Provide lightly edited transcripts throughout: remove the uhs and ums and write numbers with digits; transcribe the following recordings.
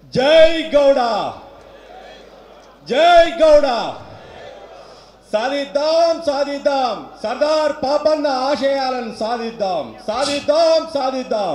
జై గౌడ, జై గౌడ. సాధిద్దాం సాధిద్దాం, సర్దార్ పాపన్న ఆశయాలను సాధిద్దాం సాధిద్దాం సాధిద్దాం.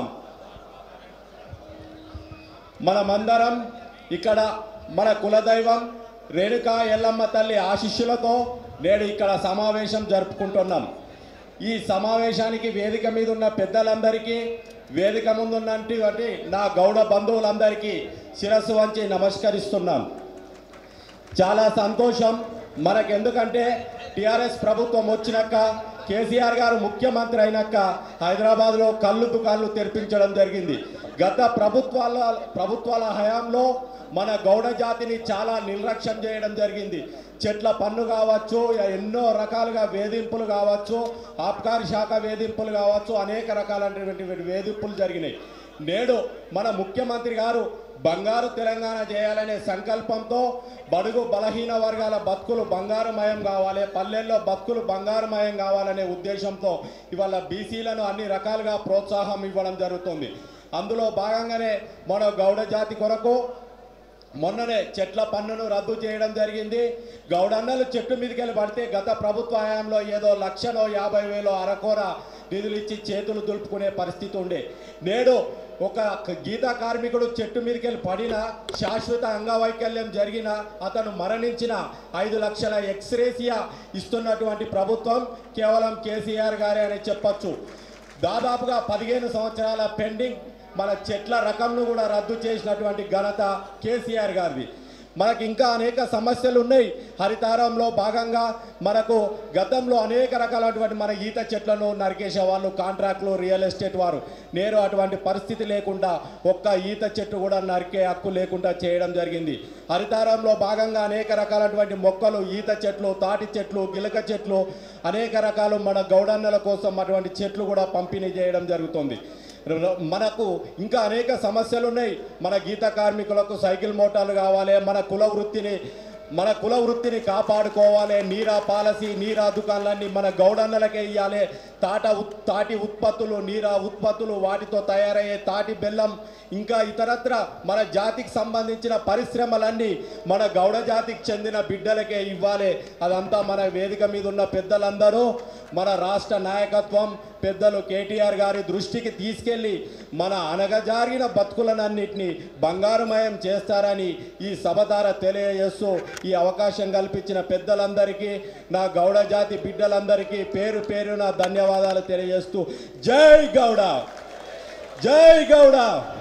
మనమందరం ఇక్కడ మన కులదైవం రేణుకా ఎల్లమ్మ తల్లి ఆశీస్సులతో నేడు ఇక్కడ సమావేశం జరుపుకుంటున్నాం. ఈ సమావేశానికి వేదిక మీద ఉన్న పెద్దలందరికీ, వేదిక ముందున్నటువంటి నా గౌడ బంధువులందరికీ శిరస్సు వంచి నమస్కరిస్తున్నాం. చాలా సంతోషం మనకెందుకంటే టిఆర్ఎస్ ప్రభుత్వం వచ్చినాక, కేసీఆర్ గారు ముఖ్యమంత్రి అయినాక హైదరాబాద్లో కళ్ళు దుకాణాలు తెరిపించడం జరిగింది. గత ప్రభుత్వాల హయాంలో మన గౌడ జాతిని చాలా నిర్లక్ష్యం చేయడం జరిగింది. చెట్ల పన్ను కావచ్చు, ఎన్నో రకాలుగా వేధింపులు కావచ్చు, ఆబ్కారీ శాఖ వేధింపులు కావచ్చు, అనేక రకాలైనటువంటి వేధింపులు జరిగినాయి. నేడు మన ముఖ్యమంత్రి గారు బంగారు తెలంగాణ చేయాలనే సంకల్పంతో బడుగు బలహీన వర్గాల బతుకులు బంగారుమయం కావాలి, పల్లెల్లో బతుకులు బంగారుమయం కావాలనే ఉద్దేశంతో ఇవాళ బీసీలను అన్ని రకాలుగా ప్రోత్సాహం ఇవ్వడం జరుగుతుంది. అందులో భాగంగానే మన గౌడ జాతి కొరకు మొన్ననే చెట్ల పన్నును రద్దు చేయడం జరిగింది. గౌడన్నలు చెట్టు మీదకి వెళ్ళి పడితే గత ప్రభుత్వ హయాంలో ఏదో 1,50,000 అరకొర నిధులు ఇచ్చి చేతులు దులుపుకునే పరిస్థితి ఉండే. నేడు ఒక గీత కార్మికుడు చెట్టు మీదకి వెళ్ళి పడిన, శాశ్వత అంగవైకల్యం జరిగిన, అతను మరణించిన 5 లక్షల ఎక్స్రేసియా ఇస్తున్నటువంటి ప్రభుత్వం కేవలం కేసీఆర్ గారే అని చెప్పచ్చు. దాదాపుగా 15 సంవత్సరాల పెండింగ్ మన చెట్ల రకంను కూడా రద్దు చేసినటువంటి ఘనత కేసీఆర్ గారిది. మనకి ఇంకా అనేక సమస్యలు ఉన్నాయి. హరితారంలో భాగంగా మనకు గతంలో అనేక రకాలైనటువంటి మన ఈత చెట్లను నరికేసే వాళ్ళు కాంట్రాక్టులు, రియల్ ఎస్టేట్ వారు. నేరు అటువంటి పరిస్థితి లేకుండా ఒక్క ఈత చెట్టు కూడా నరికే హక్కు లేకుండా చేయడం జరిగింది. హరితారంలో భాగంగా అనేక రకాలైనటువంటి మొక్కలు, ఈత చెట్లు, తాటి చెట్లు, గిలక చెట్లు, అనేక రకాలు మన గౌడన్నల కోసం అటువంటి చెట్లు కూడా పంపిణీ చేయడం జరుగుతుంది. మనకు ఇంకా అనేక సమస్యలు ఉన్నాయి. మన గీత కార్మికులకు సైకిల్ మోటార్లు కావాలి, మన కుల వృత్తిని కాపాడుకోవాలి. నీరా పాలసీ, నీరా దుకాణాలన్నీ మన గౌడన్నలకే ఇవ్వాలి. తాటి ఉత్పత్తులు, నీరా ఉత్పత్తులు, వాటితో తయారయ్యే తాటి బెల్లం, ఇంకా ఇతరత్ర మన జాతికి సంబంధించిన పరిశ్రమలన్నీ మన గౌడ జాతికి చెందిన బిడ్డలకే ఇవ్వాలి. అదంతా మన వేదిక మీద ఉన్న పెద్దలందరూ, మన రాష్ట్ర నాయకత్వం పెద్దలు కేటీఆర్ గారి దృష్టికి తీసుకెళ్ళి మన అనగజారిన బతుకులనన్నింటినీ బంగారుమయం చేస్తారని ఈ సభ ద్వారా తెలియజేస్తూ ఈ అవకాశం కల్పించిన పెద్దలందరికీ, నా గౌడ జాతి బిడ్డలందరికీ పేరు పేరున ధన్యవాదాలు తెలియజేస్తూ జై గౌడ, జై గౌడ.